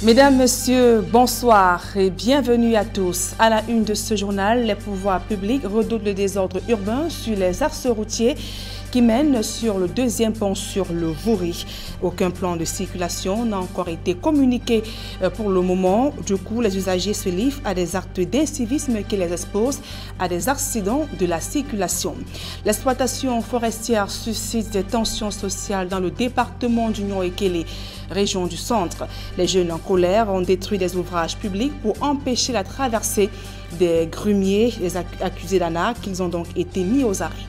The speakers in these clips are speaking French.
Mesdames, Messieurs, bonsoir et bienvenue à tous. À la une de ce journal, les pouvoirs publics redoutent le désordre urbain sur les axes routiers qui mènent sur le deuxième pont sur le Vouri. Aucun plan de circulation n'a encore été communiqué pour le moment. Du coup, les usagers se livrent à des actes d'incivisme qui les exposent à des accidents de la circulation. L'exploitation forestière suscite des tensions sociales dans le département du Nioro-Ekele, région du centre. Les jeunes en colère ont détruit des ouvrages publics pour empêcher la traversée des grumiers. Les accusés d'arnaque, ils ont donc été mis aux arrêts.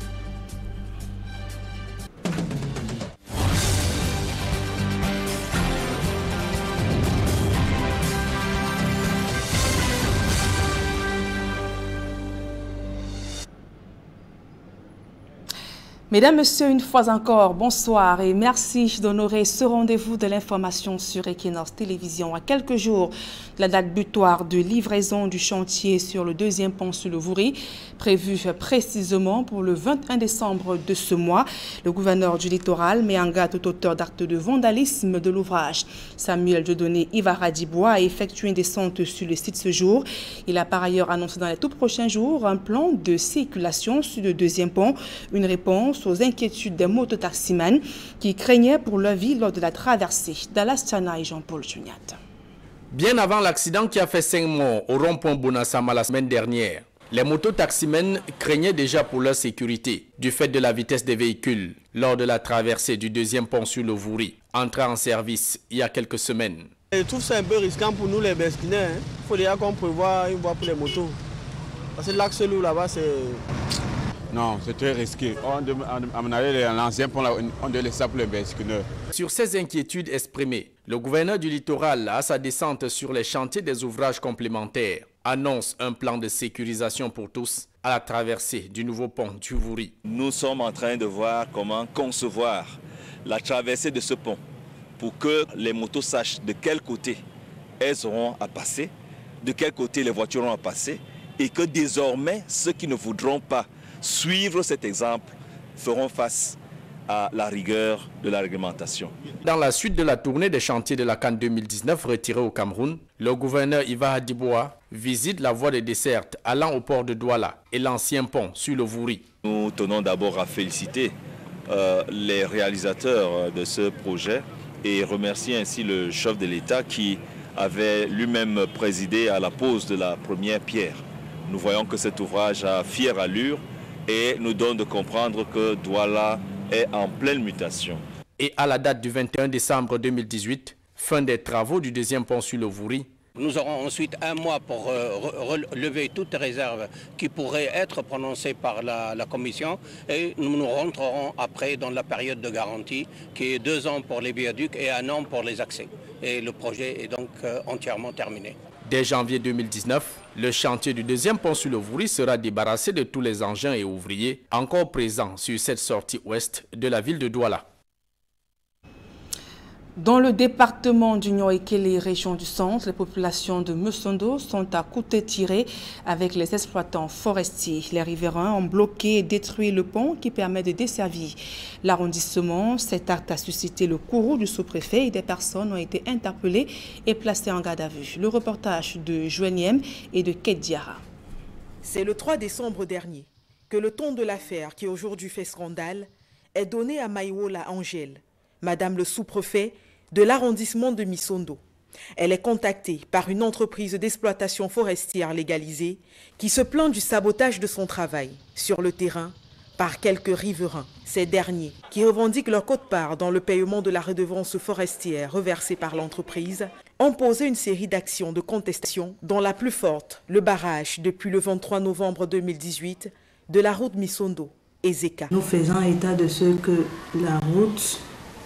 Mesdames, Messieurs, une fois encore, bonsoir et merci d'honorer ce rendez-vous de l'information sur Equinox Télévision. À quelques jours de la date butoir de livraison du chantier sur le deuxième pont sur le Vouri, prévu précisément pour le 21 décembre de ce mois, le gouverneur du littoral met en garde tout auteur d'actes de vandalisme de l'ouvrage. Samuel Dieudonné Ivaradibois a effectué une descente sur le site ce jour. Il a par ailleurs annoncé dans les tout prochains jours un plan de circulation sur le deuxième pont, une réponse aux inquiétudes des mototaximans qui craignaient pour leur vie lors de la traversée. Dallas Tchana et Jean-Paul Juniat. Bien avant l'accident qui a fait 5 morts au rond-point Bonassama la semaine dernière, les mototaximens craignaient déjà pour leur sécurité du fait de la vitesse des véhicules lors de la traversée du deuxième pont sur le Vouri, entré en service il y a quelques semaines. Je trouve ça un peu risquant pour nous les Beskinais. Il faut déjà qu'on prévoit une voie pour les motos. Parce que l'axe lourd là-bas, c'est... Non, c'est très risqué. À mon avis, l'ancien pont, on doit laisser ça pour les Beskineurs. Sur ces inquiétudes exprimées, le gouverneur du littoral, à sa descente sur les chantiers des ouvrages complémentaires, annonce un plan de sécurisation pour tous à la traversée du nouveau pont du Vouri. Nous sommes en train de voir comment concevoir la traversée de ce pont pour que les motos sachent de quel côté elles auront à passer, de quel côté les voitures auront à passer, et que désormais ceux qui ne voudront pas suivre cet exemple feront face à la rigueur de la réglementation. Dans la suite de la tournée des chantiers de la CAN 2019 retirée au Cameroun, le gouverneur Ivaradibois visite la voie de desserte allant au port de Douala et l'ancien pont sur le Vouri. Nous tenons d'abord à féliciter les réalisateurs de ce projet et remercier ainsi le chef de l'État qui avait lui-même présidé à la pose de la première pierre. Nous voyons que cet ouvrage a fière allure et nous donne de comprendre que Douala est en pleine mutation. Et à la date du 21 décembre 2018, fin des travaux du deuxième pont sur le Vouri. Nous aurons ensuite un mois pour relever toute réserve qui pourrait être prononcée par la commission et nous rentrerons après dans la période de garantie qui est 2 ans pour les viaducs et 1 an pour les accès. Et le projet est donc entièrement terminé. Dès janvier 2019, le chantier du deuxième pont sur le Vouri sera débarrassé de tous les engins et ouvriers encore présents sur cette sortie ouest de la ville de Douala. Dans le département du Nioro-Ekele, région du centre, les populations de Musondo sont à couteau tiré avec les exploitants forestiers. Les riverains ont bloqué et détruit le pont qui permet de desservir l'arrondissement. Cet acte a suscité le courroux du sous-préfet et des personnes ont été interpellées et placées en garde à vue. Le reportage de Joaniem et de Kediara. C'est le 3 décembre dernier que le ton de l'affaire qui aujourd'hui fait scandale est donné à Maïwola Angèle, Madame le sous-préfet de l'arrondissement de Musondo. Elle est contactée par une entreprise d'exploitation forestière légalisée qui se plaint du sabotage de son travail sur le terrain par quelques riverains. Ces derniers, qui revendiquent leur quote-part dans le paiement de la redevance forestière reversée par l'entreprise, ont posé une série d'actions de contestation, dont la plus forte, le barrage depuis le 23 novembre 2018 de la route Musondo-Ezeka. Nous faisons état de ce que la route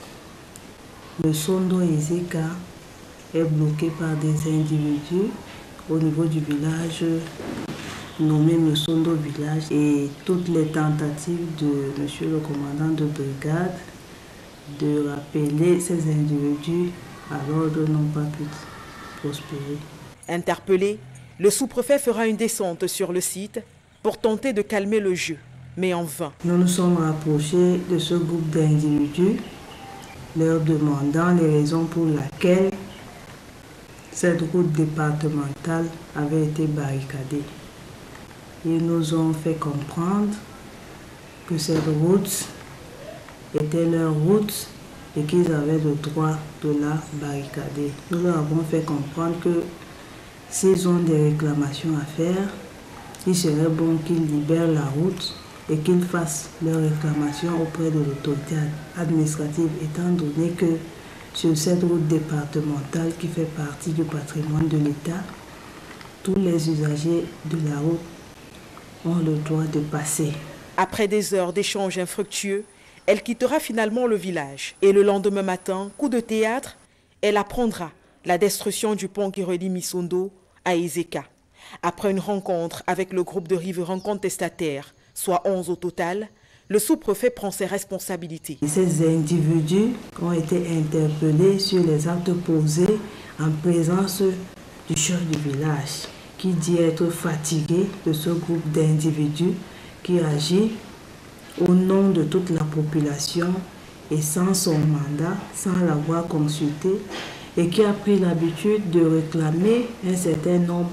Musondo-Ezeka est bloquée par des individus au niveau du village nommé Musondo Village et toutes les tentatives de monsieur le commandant de brigade de rappeler ces individus à l'ordre n'ont pas pu prospérer. Interpellé, le sous-préfet fera une descente sur le site pour tenter de calmer le jeu, mais en vain. Nous nous sommes rapprochés de ce groupe d'individus leur demandant les raisons pour lesquelles cette route départementale avait été barricadée. Ils nous ont fait comprendre que cette route était leur route et qu'ils avaient le droit de la barricader. Nous leur avons fait comprendre que s'ils ont des réclamations à faire, il serait bon qu'ils libèrent la route et qu'ils fassent leurs réclamations auprès de l'autorité administrative, étant donné que sur cette route départementale qui fait partie du patrimoine de l'État, tous les usagers de la route ont le droit de passer. Après des heures d'échanges infructueux, elle quittera finalement le village. Et le lendemain matin, coup de théâtre, elle apprendra la destruction du pont qui relie Misondo à Ezeka. Après une rencontre avec le groupe de riverains contestataires, soit 11 au total, le sous-préfet prend ses responsabilités. Ces individus ont été interpellés sur les actes posés en présence du chef du village, qui dit être fatigué de ce groupe d'individus qui agit au nom de toute la population et sans son mandat, sans l'avoir consulté, et qui a pris l'habitude de réclamer un certain nombre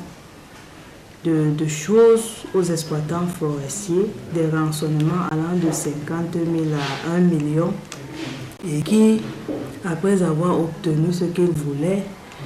de choses aux exploitants forestiers, des rançonnements allant de 50 000 à 1 million, et qui, après avoir obtenu ce qu'ils voulaient,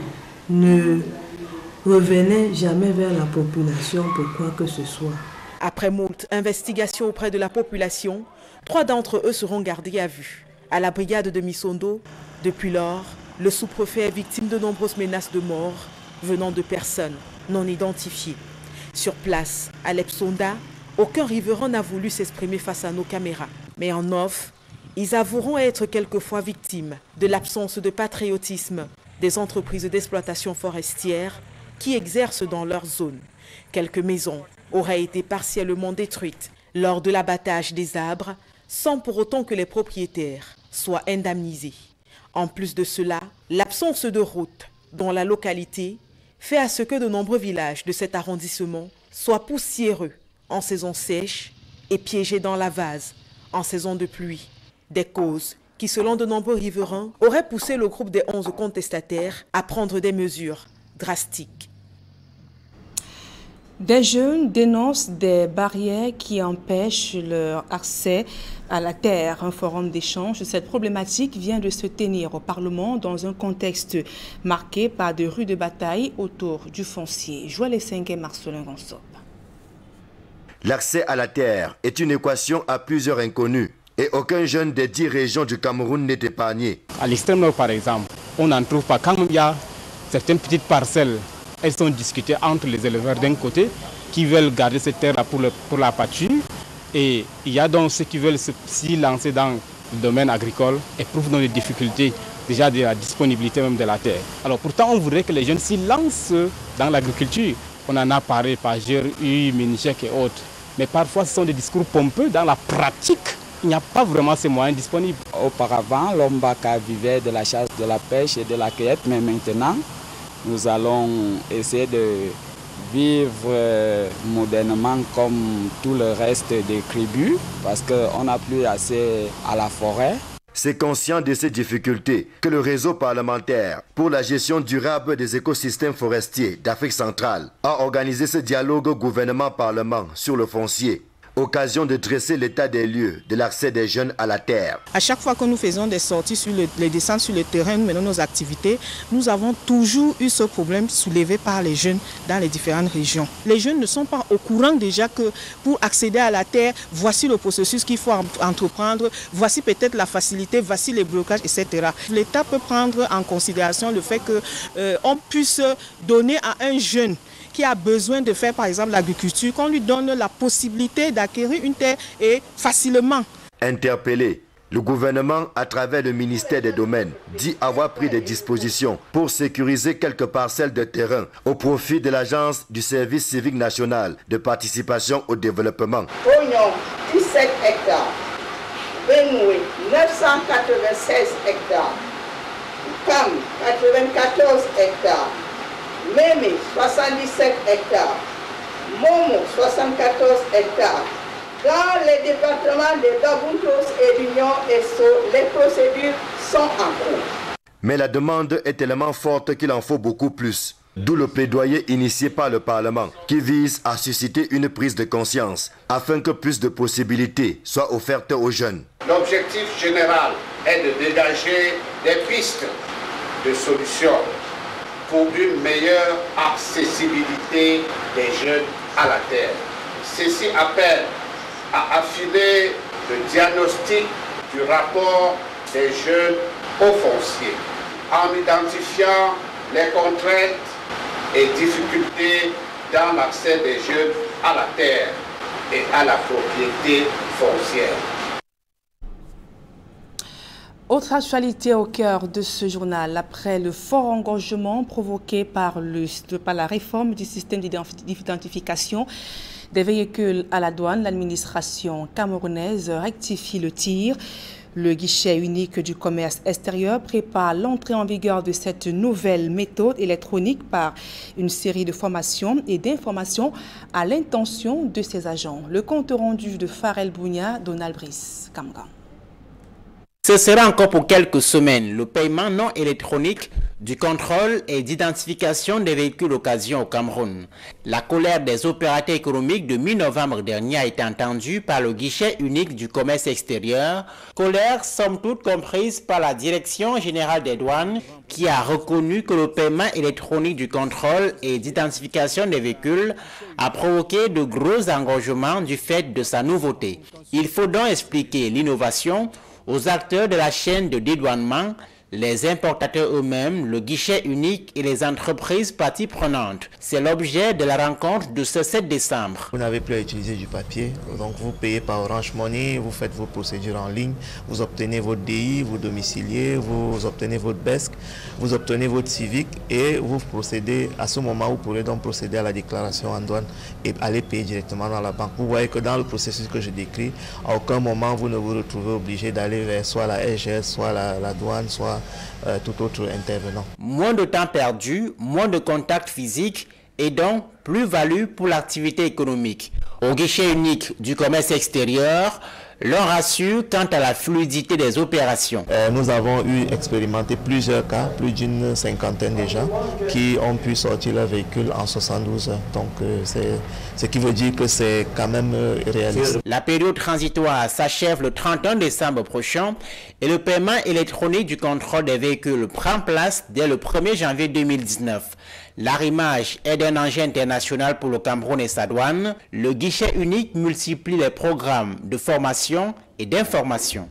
ne revenait jamais vers la population pour quoi que ce soit. Après moult investigations auprès de la population, 3 d'entre eux seront gardés à vue. À la brigade de Misondo, depuis lors, le sous-préfet est victime de nombreuses menaces de mort venant de personnes non identifiées. Sur place, à Lepsonda, aucun riverain n'a voulu s'exprimer face à nos caméras. Mais en off, ils avoueront être quelquefois victimes de l'absence de patriotisme des entreprises d'exploitation forestière qui exercent dans leur zone. Quelques maisons auraient été partiellement détruites lors de l'abattage des arbres, sans pour autant que les propriétaires soient indemnisés. En plus de cela, l'absence de route dans la localité fait à ce que de nombreux villages de cet arrondissement soient poussiéreux en saison sèche et piégés dans la vase en saison de pluie. Des causes qui, selon de nombreux riverains, auraient poussé le groupe des 11 contestataires à prendre des mesures drastiques. Des jeunes dénoncent des barrières qui empêchent leur accès à la terre. Un forum d'échange de cette problématique vient de se tenir au Parlement dans un contexte marqué par de rudes batailles autour du foncier. Joël Essengue et Marcelin Ronsop. L'accès à la terre est une équation à plusieurs inconnus et aucun jeune des 10 régions du Cameroun n'est épargné. À l'extrême nord, par exemple, on n'en trouve pas. Quand il y a certaines petites parcelles, elles sont discutées entre les éleveurs d'un côté qui veulent garder cette terre-là pour la pâture, et il y a donc ceux qui veulent s'y lancer dans le domaine agricole, éprouvent donc des difficultés déjà de la disponibilité même de la terre. Alors pourtant on voudrait que les jeunes s'y lancent dans l'agriculture. On en a parlé par GRU, Minichek et autres, mais parfois ce sont des discours pompeux. Dans la pratique, il n'y a pas vraiment ces moyens disponibles. Auparavant, l'Ombaka vivait de la chasse, de la pêche et de la cueillette, mais maintenant, nous allons essayer de vivre modernement comme tout le reste des tribus parce qu'on n'a plus accès à la forêt. C'est conscient de ces difficultés que le réseau parlementaire pour la gestion durable des écosystèmes forestiers d'Afrique centrale a organisé ce dialogue gouvernement-parlement sur le foncier. Occasion de dresser l'état des lieux de l'accès des jeunes à la terre. À chaque fois que nous faisons des sorties sur les descentes sur le terrain, nous menons nos activités, nous avons toujours eu ce problème soulevé par les jeunes dans les différentes régions. Les jeunes ne sont pas au courant déjà que pour accéder à la terre, voici le processus qu'il faut entreprendre, voici peut-être la facilité, voici les blocages, etc. L'État peut prendre en considération le fait qu'on puisse donner à un jeune qui a besoin de faire par exemple l'agriculture, qu'on lui donne la possibilité d'acquérir une terre et facilement. Interpellé, le gouvernement, à travers le ministère des Domaines, dit avoir pris des dispositions pour sécuriser quelques parcelles de terrain au profit de l'agence du service civique national de participation au développement. Oignon, 17 hectares. Benoué, 996 hectares. Cam, 94 hectares. Mémé, 77 hectares. Momo, 74 hectares. Dans les départements de Dabuntos et d'Union Esso, les procédures sont en cours. Mais la demande est tellement forte qu'il en faut beaucoup plus. D'où le plaidoyer initié par le Parlement qui vise à susciter une prise de conscience afin que plus de possibilités soient offertes aux jeunes. L'objectif général est de dégager des pistes de solutions pour une meilleure accessibilité des jeunes à la terre. Ceci appelle à affiner le diagnostic du rapport des jeunes au foncier en identifiant les contraintes et difficultés dans l'accès des jeunes à la terre et à la propriété foncière. Autre actualité au cœur de ce journal, après le fort engorgement provoqué par la réforme du système d'identification des véhicules à la douane, l'administration camerounaise rectifie le tir. Le guichet unique du commerce extérieur prépare l'entrée en vigueur de cette nouvelle méthode électronique par une série de formations et d'informations à l'intention de ses agents. Le compte rendu de Farel Bounia, Donald Brice, Kamgan. Ce sera encore pour quelques semaines le paiement non électronique du contrôle et d'identification des véhicules d'occasion au Cameroun. La colère des opérateurs économiques de mi-novembre dernier a été entendue par le guichet unique du commerce extérieur, colère somme toute comprise par la Direction générale des douanes qui a reconnu que le paiement électronique du contrôle et d'identification des véhicules a provoqué de gros engorgements du fait de sa nouveauté. Il faut donc expliquer l'innovation aux acteurs de la chaîne de dédouanement, les importateurs eux-mêmes, le guichet unique et les entreprises parties prenantes. C'est l'objet de la rencontre de ce 7 décembre. Vous n'avez plus à utiliser du papier, donc vous payez par Orange Money, vous faites vos procédures en ligne, vous obtenez votre DI, vous domiciliez, vous obtenez votre BESC, vous obtenez votre civique et vous procédez, à ce moment vous pourrez donc procéder à la déclaration en douane et aller payer directement dans la banque. Vous voyez que dans le processus que je décris, à aucun moment vous ne vous retrouvez obligé d'aller vers soit la SGS, soit la douane, soit tout autre intervenant. Moins de temps perdu, moins de contact physique et donc plus-value pour l'activité économique. Au guichet unique du commerce extérieur, l'on rassure quant à la fluidité des opérations. Nous avons expérimenté plusieurs cas, plus d'une cinquantaine déjà, qui ont pu sortir leur véhicule en 72 heures. Donc ce qui veut dire que c'est quand même réaliste. La période transitoire s'achève le 31 décembre prochain et le paiement électronique du contrôle des véhicules prend place dès le 1er janvier 2019. L'arrimage est d'un enjeu international pour le Cameroun et sa douane. Le guichet unique multiplie les programmes de formation et d'information.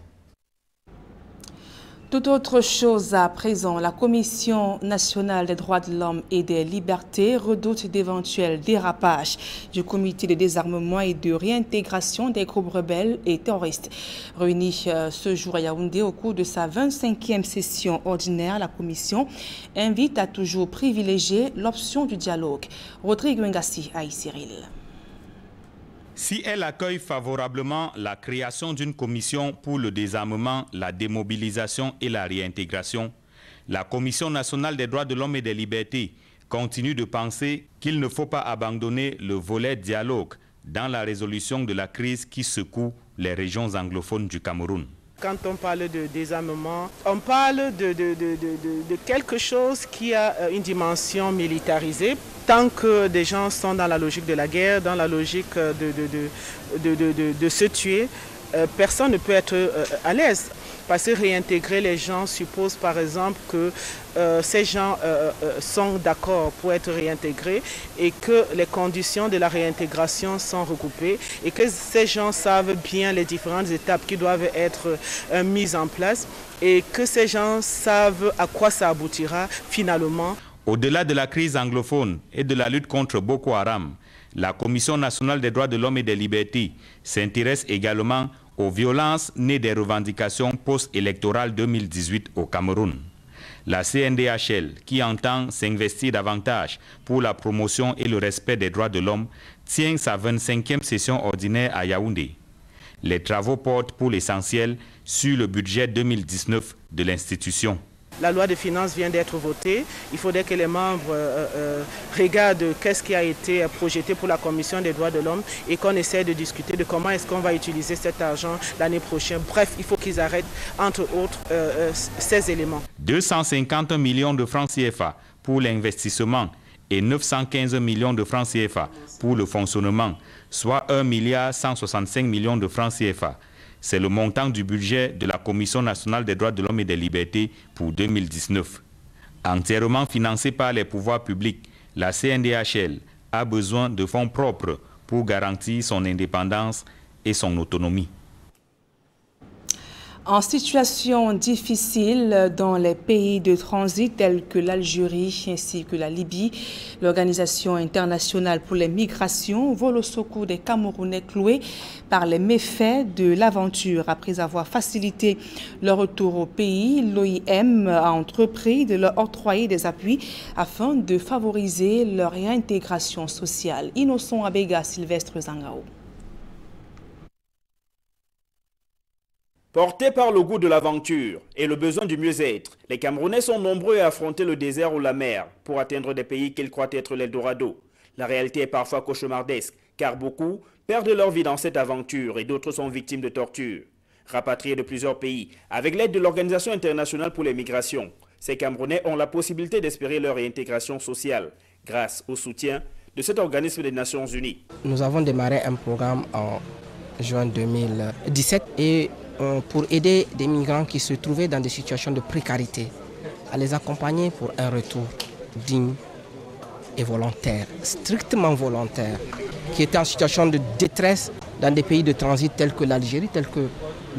Tout autre chose à présent, la Commission nationale des droits de l'homme et des libertés redoute d'éventuels dérapages du comité de désarmement et de réintégration des groupes rebelles et terroristes. Réunie ce jour à Yaoundé au cours de sa 25e session ordinaire, la Commission invite à toujours privilégier l'option du dialogue. Rodrigue Ngassi, Aïe Cyril. Si elle accueille favorablement la création d'une commission pour le désarmement, la démobilisation et la réintégration, la Commission nationale des droits de l'homme et des libertés continue de penser qu'il ne faut pas abandonner le volet dialogue dans la résolution de la crise qui secoue les régions anglophones du Cameroun. Quand on parle de désarmement, on parle de quelque chose qui a une dimension militarisée. Tant que des gens sont dans la logique de la guerre, dans la logique de se tuer, personne ne peut être à l'aise. Parce que réintégrer les gens suppose par exemple que ces gens sont d'accord pour être réintégrés et que les conditions de la réintégration sont recoupées et que ces gens savent bien les différentes étapes qui doivent être mises en place et que ces gens savent à quoi ça aboutira finalement. Au-delà de la crise anglophone et de la lutte contre Boko Haram, la Commission nationale des droits de l'homme et des libertés s'intéresse également aux violences nées des revendications post-électorales 2018 au Cameroun. La CNDHL, qui entend s'investir davantage pour la promotion et le respect des droits de l'homme, tient sa 25e session ordinaire à Yaoundé. Les travaux portent pour l'essentiel sur le budget 2019 de l'institution. La loi de finances vient d'être votée. Il faudrait que les membres regardent qu'est-ce qui a été projeté pour la Commission des droits de l'homme et qu'on essaie de discuter de comment est-ce qu'on va utiliser cet argent l'année prochaine. Bref, il faut qu'ils arrêtent, entre autres, ces éléments. 250 millions de francs CFA pour l'investissement et 915 millions de francs CFA pour le fonctionnement, soit 1,165 milliard de francs CFA. C'est le montant du budget de la Commission nationale des droits de l'homme et des libertés pour 2019. Entièrement financée par les pouvoirs publics, la CNDHL a besoin de fonds propres pour garantir son indépendance et son autonomie. En situation difficile dans les pays de transit tels que l'Algérie ainsi que la Libye, l'Organisation internationale pour les migrations vole au secours des Camerounais cloués par les méfaits de l'aventure. Après avoir facilité leur retour au pays, l'OIM a entrepris de leur octroyer des appuis afin de favoriser leur réintégration sociale. Innocent Abega, Sylvestre Zangao. Portés par le goût de l'aventure et le besoin du mieux-être, les Camerounais sont nombreux à affronter le désert ou la mer pour atteindre des pays qu'ils croient être l'Eldorado. La réalité est parfois cauchemardesque, car beaucoup perdent leur vie dans cette aventure et d'autres sont victimes de tortures. Rapatriés de plusieurs pays, avec l'aide de l'Organisation internationale pour les migrations, ces Camerounais ont la possibilité d'espérer leur réintégration sociale grâce au soutien de cet organisme des Nations Unies. Nous avons démarré un programme en juin 2017 et pour aider des migrants qui se trouvaient dans des situations de précarité, à les accompagner pour un retour digne et volontaire, strictement volontaire, qui étaient en situation de détresse dans des pays de transit tels que l'Algérie, tels que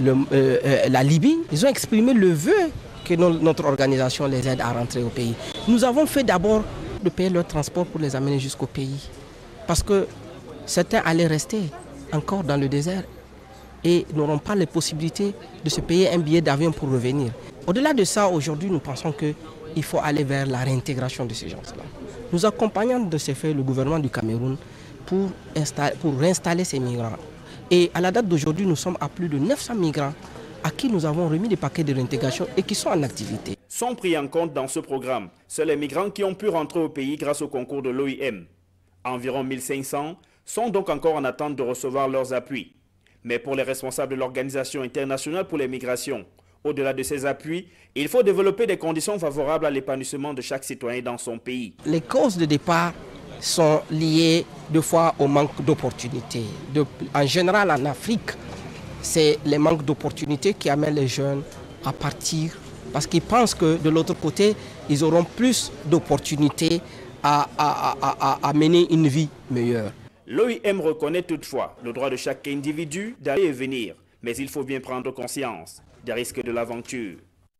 la Libye. Ils ont exprimé le vœu que notre organisation les aide à rentrer au pays. Nous avons fait d'abord de payer leur transport pour les amener jusqu'au pays, parce que certains allaient rester encore dans le désert et n'auront pas les possibilités de se payer un billet d'avion pour revenir. Au-delà de ça, aujourd'hui, nous pensons qu'il faut aller vers la réintégration de ces gens-là. Nous accompagnons de ce fait le gouvernement du Cameroun pour réinstaller ces migrants. Et à la date d'aujourd'hui, nous sommes à plus de 900 migrants à qui nous avons remis des paquets de réintégration et qui sont en activité. Sont pris en compte dans ce programme seuls les migrants qui ont pu rentrer au pays grâce au concours de l'OIM. Environ 1500 sont donc encore en attente de recevoir leurs appuis. Mais pour les responsables de l'Organisation internationale pour les migrations, au-delà de ces appuis, il faut développer des conditions favorables à l'épanouissement de chaque citoyen dans son pays. Les causes de départ sont liées deux fois au manque d'opportunités. En général, en Afrique, c'est les manques d'opportunités qui amènent les jeunes à partir parce qu'ils pensent que de l'autre côté, ils auront plus d'opportunités à mener une vie meilleure. L'OIM reconnaît toutefois le droit de chaque individu d'aller et venir, mais il faut bien prendre conscience des risques de l'aventure.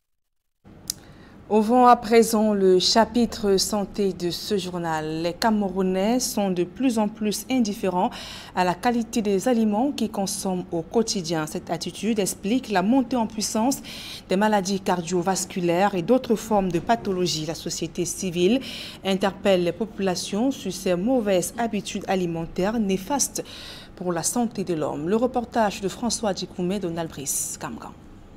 Ouvrons à présent le chapitre santé de ce journal. Les Camerounais sont de plus en plus indifférents à la qualité des aliments qu'ils consomment au quotidien. Cette attitude explique la montée en puissance des maladies cardiovasculaires et d'autres formes de pathologies. La société civile interpelle les populations sur ces mauvaises habitudes alimentaires néfastes pour la santé de l'homme. Le reportage de François Djikoumé, Donald Brice, Camgan.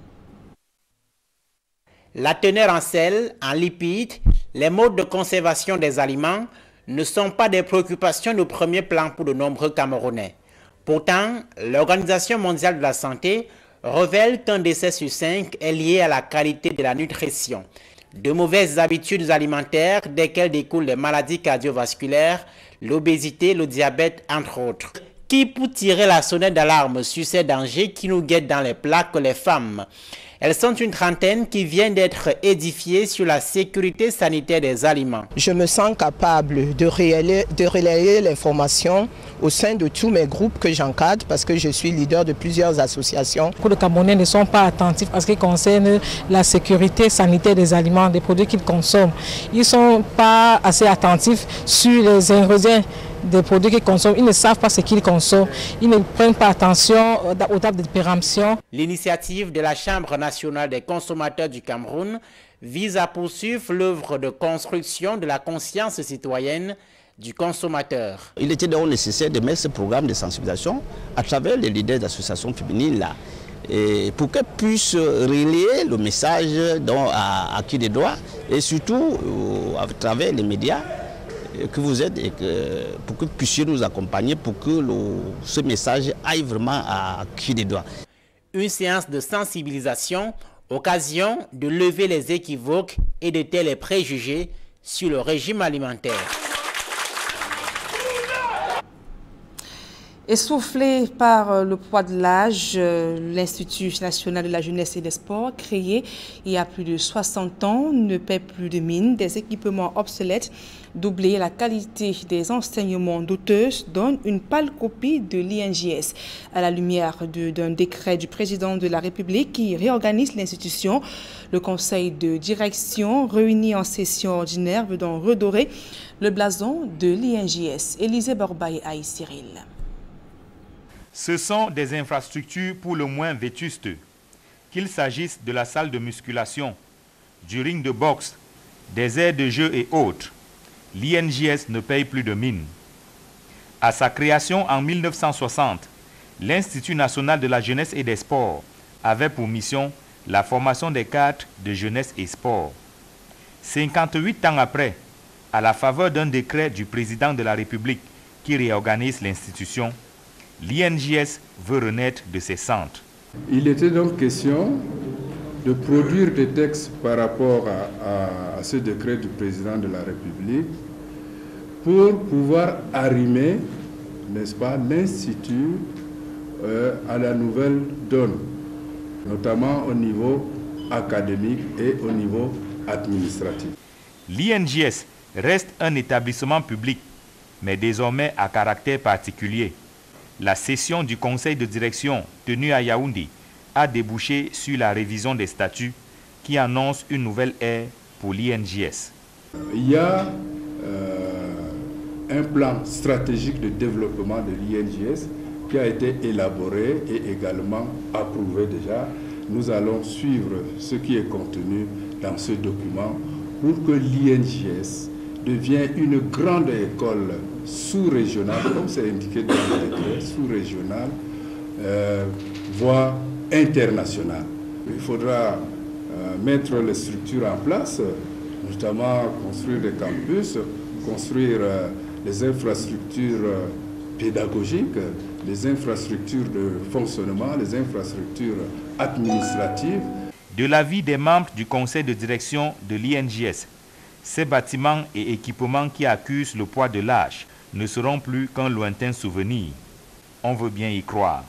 La teneur en sel, en lipides, les modes de conservation des aliments ne sont pas des préoccupations de premier plan pour de nombreux Camerounais. Pourtant, l'Organisation mondiale de la santé révèle qu'un décès sur 5 est lié à la qualité de la nutrition. De mauvaises habitudes alimentaires, desquelles découlent les maladies cardiovasculaires, l'obésité, le diabète, entre autres. Qui pour tirer la sonnette d'alarme sur ces dangers qui nous guettent dans les plats que les femmes? Elles sont une trentaine qui viennent d'être édifiées sur la sécurité sanitaire des aliments. Je me sens capable de relayer l'information au sein de tous mes groupes que j'encadre parce que je suis leader de plusieurs associations. Les Camerounais ne sont pas attentifs à ce qui concerne la sécurité sanitaire des aliments, des produits qu'ils consomment. Ils ne sont pas assez attentifs sur les ingrédients des produits qu'ils consomment. Ils ne savent pas ce qu'ils consomment. Ils ne prennent pas attention aux dates de péremption. L'initiative de la Chambre nationale des consommateurs du Cameroun vise à poursuivre l'œuvre de construction de la conscience citoyenne du consommateur. Il était donc nécessaire de mettre ce programme de sensibilisation à travers les leaders d'associations féminines là, et pour qu'elle puisse relayer le message à qui de droit et surtout à travers les médias que vous êtes et pour que vous puissiez nous accompagner pour que ce message aille vraiment à qui de droit. Une séance de sensibilisation, occasion de lever les équivoques et de taire les préjugés sur le régime alimentaire. Essoufflé par le poids de l'âge, l'Institut national de la jeunesse et des sports, créé il y a plus de 60 ans, ne paie plus de mine. Des équipements obsolètes, doubler la qualité des enseignements d'auteuses, donne une pâle copie de l'INJS. À la lumière d'un décret du président de la République qui réorganise l'institution, le conseil de direction réuni en session ordinaire veut donc redorer le blason de l'INJS. Élisée Borbaye et Aïe Cyril. Ce sont des infrastructures pour le moins vétustes, qu'il s'agisse de la salle de musculation, du ring de boxe, des aires de jeu et autres. L'INJS ne paye plus de mine. À sa création en 1960, l'Institut national de la jeunesse et des sports avait pour mission la formation des cadres de jeunesse et sport. 58 ans après, à la faveur d'un décret du président de la République qui réorganise l'institution, l'INJS veut renaître de ses centres. Il était donc question de produire des textes par rapport à ce décret du président de la République pour pouvoir arrimer, n'est-ce pas, l'Institut à la nouvelle donne, notamment au niveau académique et au niveau administratif. L'INJS reste un établissement public, mais désormais à caractère particulier. La session du conseil de direction tenue à Yaoundé a débouché sur la révision des statuts qui annonce une nouvelle ère pour l'INJS. Il y a un plan stratégique de développement de l'INJS qui a été élaboré et également approuvé déjà. Nous allons suivre ce qui est contenu dans ce document pour que l'INJS devienne une grande école sous-régionale, comme c'est indiqué dans le décret, sous-régionale, voire internationale. Il faudra mettre les structures en place, notamment construire des campus, construire les infrastructures pédagogiques, les infrastructures de fonctionnement, les infrastructures administratives. De l'avis des membres du conseil de direction de l'INJS, ces bâtiments et équipements qui accusent le poids de l'âge ne seront plus qu'un lointain souvenir. On veut bien y croire.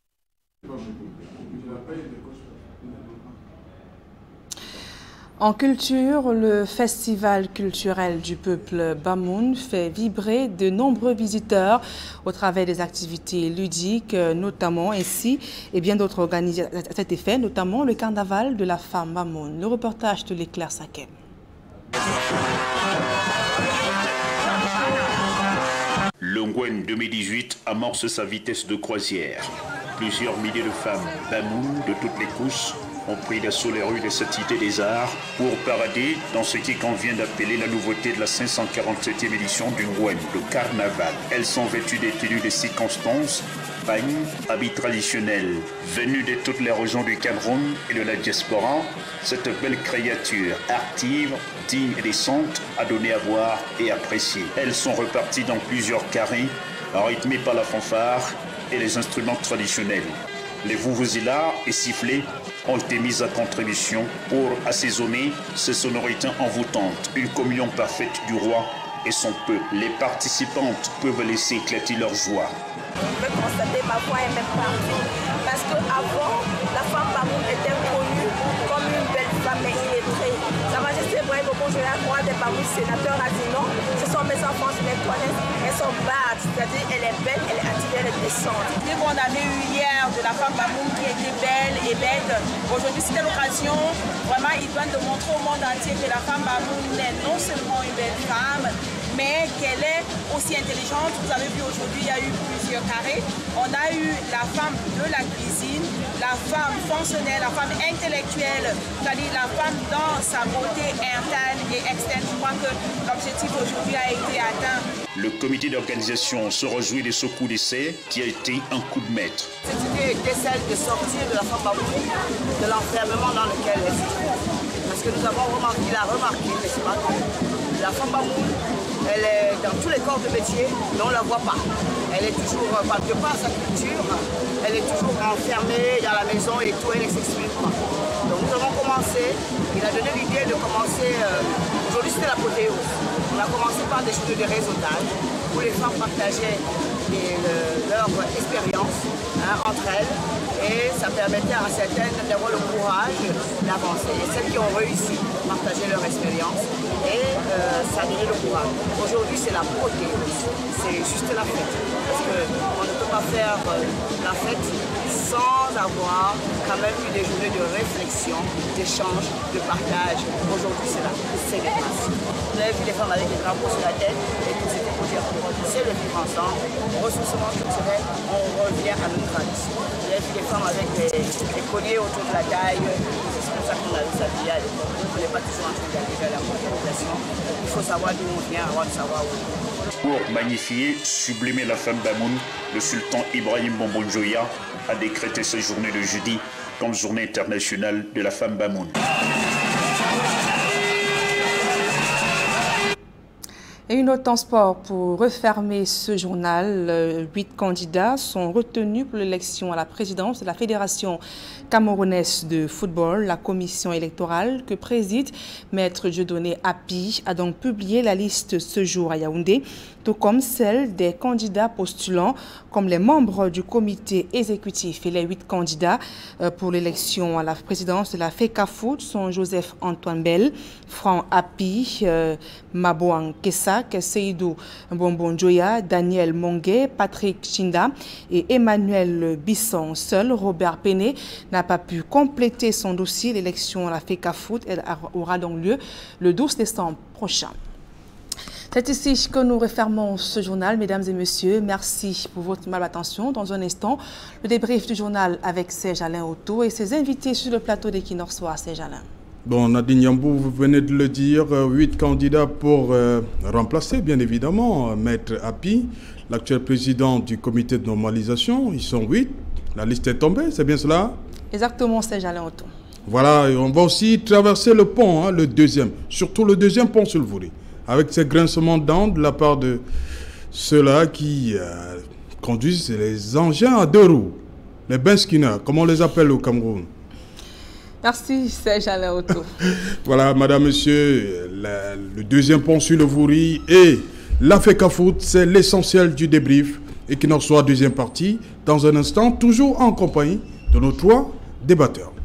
En culture, le festival culturel du peuple Bamoun fait vibrer de nombreux visiteurs au travers des activités ludiques, notamment ainsi et bien d'autres organisées à cet effet, notamment le carnaval de la femme Bamoun. Le reportage de l'Éclair Sakem. Le Ngwen 2018 amorce sa vitesse de croisière. Plusieurs milliers de femmes Bamoun de toutes les couches ont pris d'assaut les rues de cette cité des arts pour parader dans ce qui convient d'appeler la nouveauté de la 547e édition du Ngwen, le carnaval. Elles sont vêtues des tenues de circonstances, bagnes, habits traditionnels. Venues de toutes les régions du Cameroun et de la diaspora, cette belle créature active, digne et décente a donné à voir et apprécier. Elles sont reparties dans plusieurs carrés, rythmées par la fanfare et les instruments traditionnels. Les vuvuzelas et sifflets ont été mis à contribution pour assaisonner ces sonorités envoûtantes, une communion parfaite du roi et son peuple. Les participantes peuvent laisser éclater leur joie. On peut constater ma voix est même partie parce qu'avant, la femme Bamoun était connue comme une belle femme mais illettrée. Sa Majesté Ibrahim Boko, je la croix des Bamoun sénateurs a dit non, ce sont mes enfants, je les connais, elles sont basses, c'est-à-dire elle est belle, elle est attirée, elle est décente. Dès qu'on avait eu hier de la femme Bamoun qui était belle et belle, aujourd'hui c'était l'occasion, vraiment ils doivent de montrer au monde entier que la femme Bamoun est non seulement une belle femme, mais qu'elle est aussi intelligente. Vous avez vu aujourd'hui, il y a eu plusieurs carrés. On a eu la femme de la cuisine, la femme fonctionnelle, la femme intellectuelle, c'est-à-dire la femme dans sa beauté interne et externe. Je crois que l'objectif aujourd'hui a été atteint. Le comité d'organisation se réjouit de ce coup d'essai qui a été un coup de maître. Cette idée était celle de sortir de la femme baboune, de l'enfermement dans lequel elle se trouve. Parce que nous avons remarqué, n'est-ce pas, que la femme baboune, elle est dans tous les corps de métier, mais on ne la voit pas. Elle est toujours, de par sa culture, elle est toujours enfermée dans la maison et tout, elle ne s'exprime pas. Donc nous avons commencé, il a donné l'idée de commencer, aujourd'hui c'était l'apothéose. On a commencé par des journées de réseautage où les femmes partageaient leur expérience entre elles et ça permettait à certaines d'avoir le courage d'avancer. Et celles qui ont réussi partageaient leur expérience et ça donnait le courage. Aujourd'hui c'est la l'apothéose, c'est juste la fête. Parce qu'on ne peut pas faire la fête sans avoir quand même eu des journées de réflexion, d'échange, de partage. Aujourd'hui c'est la célébration. Vous avez vu les femmes avec des drapeaux sur la tête et tout c'était pour dire c'est le vivre ensemble, ressourcement culturel, on revient à notre tradition. Vous avez vu les femmes avec des colliers autour de la taille, c'est comme ça qu'on a s'habillé à l'époque. On n'est pas toujours en train d'arriver à la mondialisation. Il faut savoir d'où on vient avant de savoir où on va. Pour magnifier, sublimer la femme Bamoun, le sultan Ibrahim Bombon-Joya a décrété cette journée de jeudi comme journée internationale de la femme Bamoun. Et une note en sport pour refermer ce journal. 8 candidats sont retenus pour l'élection à la présidence de la Fédération camerounaise de football. La commission électorale que préside Maître Dieudonné Api a donc publié la liste ce jour à Yaoundé, tout comme celle des candidats postulants, comme les membres du comité exécutif. Et les 8 candidats pour l'élection à la présidence de la FECAFOOT sont Joseph Antoine Bell, Franck Api, Mabouan Kessa, Seydou Bombon-Joya, Daniel Mongué, Patrick Chinda et Emmanuel Bisson. Seul Robert Péné n'a pas pu compléter son dossier. L'élection à la FECAFOOT aura donc lieu le 12 décembre prochain. C'est ici que nous refermons ce journal, mesdames et messieurs. Merci pour votre aimable attention. Dans un instant, le débrief du journal avec Serge Alain Otto et ses invités sur le plateau d'Equinox Soir. Serge Alain. Bon, Nadine Yambou, vous venez de le dire, 8 candidats pour remplacer, bien évidemment, Maître Api, l'actuel président du comité de normalisation. Ils sont 8. La liste est tombée, c'est bien cela? Exactement, Serge Alain Otto. Voilà, et on va aussi traverser le pont, le deuxième, surtout le deuxième pont sur le Vouri, avec ces grincements de dents de la part de ceux-là qui conduisent les engins à 2 roues, les benskinners, comme on les appelle au Cameroun. Merci, Serge Alain Otto. Voilà, madame, monsieur, le deuxième pont sur le Vouri et la FECAFOOT, c'est l'essentiel du débrief. Et qui n'en soit deuxième partie, dans un instant, toujours en compagnie de nos 3 débatteurs.